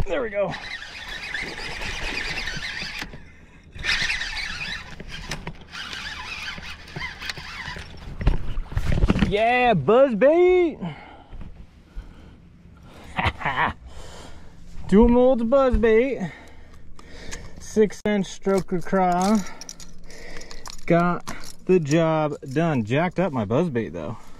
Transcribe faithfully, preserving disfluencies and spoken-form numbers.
There we go. Yeah, buzzbait. Dual molds buzzbait. Six inch stroker craw. Got the job done. Jacked up my buzzbait though.